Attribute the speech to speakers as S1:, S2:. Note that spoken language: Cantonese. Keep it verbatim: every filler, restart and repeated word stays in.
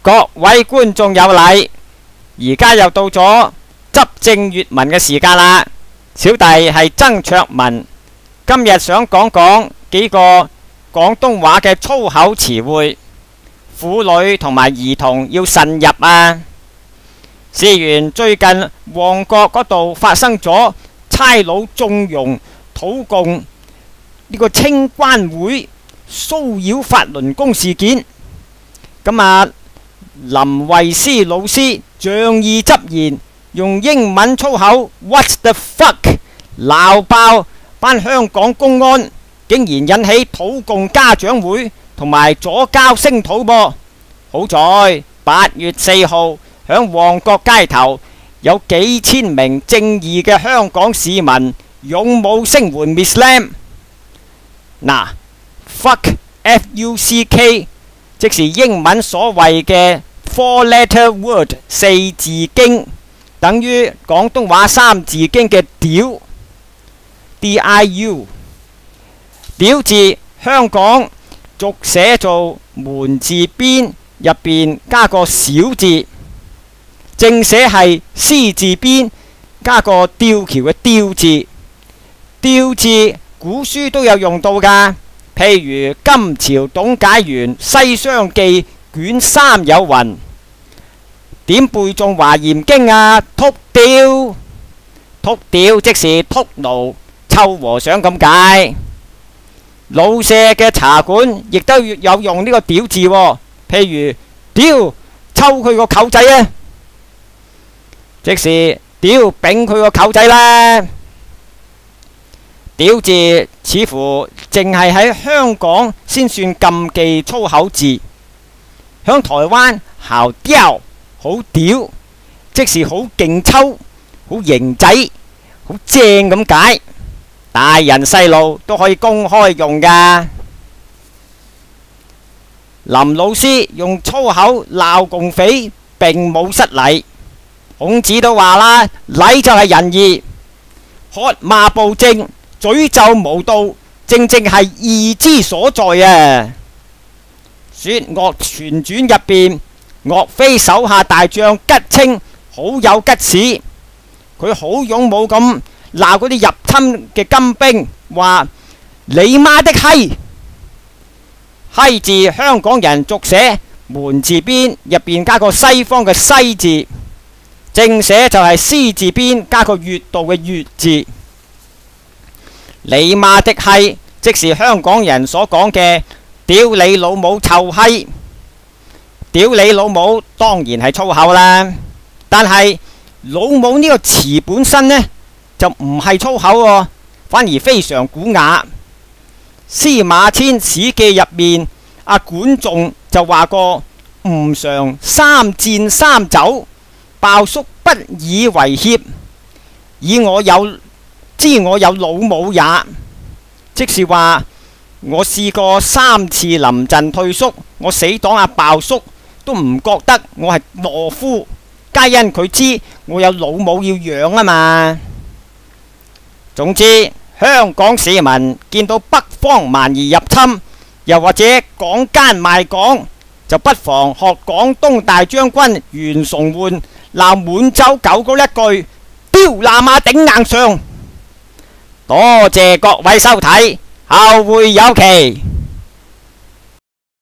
S1: 各位觀眾有禮，而家又到咗執正粵文嘅時間啦。小弟係曾卓文，今日想講講幾個廣東話嘅粗口詞彙，婦女同埋兒童要慎入啊！事緣最近旺角嗰度發生咗差佬縱容土共呢個清關會騷擾法輪功事件，咁啊林慧思老師仗義執言，用英文粗口 What the fuck 鬧爆班香港公安，竟然引起土共家長會同埋左膠聲討噃。好在八月四號響旺角街頭有幾千名正義嘅香港市民勇武聲援 Miss Lam。嗱 ，fuck F U C K 即是英文所謂嘅 four letter word 四字經，等於廣東話三字經嘅屌 D I U。屌字香港俗寫做門字邊入邊加個小字，正寫係獅字邊加個吊橋嘅吊字。吊字古書都有用到㗎，譬如金朝董解元《西廂記》卷三有云：點背誦華嚴經啊？禿吊，禿吊即是禿奴、臭和尚咁解。老舍嘅茶館亦都有用呢個屌字喎，譬如屌抽佢個舅仔啊，即是屌丙佢個舅仔啦。屌字似乎淨係喺香港先算禁忌粗口字，響台灣姣屌好屌，即是好勁抽、好型仔、好正咁解。大人細路都可以公開用噶。林老師用粗口鬧共匪並冇失禮，孔子都話啦，禮就係仁義，喝罵暴政、詛咒無道，正正係義之所在啊！說岳全傳入邊，岳飛手下大將吉清好有吉事，佢好勇武咁鬧嗰啲入侵嘅金兵，話你媽的閪！閪字香港人俗寫門字邊入邊加個西方嘅西字，正寫就係獅字邊加個穴道嘅穴字。你媽的閪，即是香港人所講嘅屌你老母臭閪。屌你老母當然係粗口啦，但係老母呢個詞本身呢就唔係粗口喎，反而非常古雅。司馬遷史記入面，阿管仲就話過：吾嘗三戰三走，鮑叔不以為怯，以我有知我有老母也。即是話我試過三次臨陣退縮，我死黨阿鮑叔都唔覺得我係懦夫，皆因佢知我有老母要養啊嘛。總之，香港市民見到北方蠻夷入侵，又或者港奸賣港，就不妨學廣東大將軍袁崇煥鬧滿洲狗嗰一句：丟那馬頂硬上。多謝各位收睇，後會有期。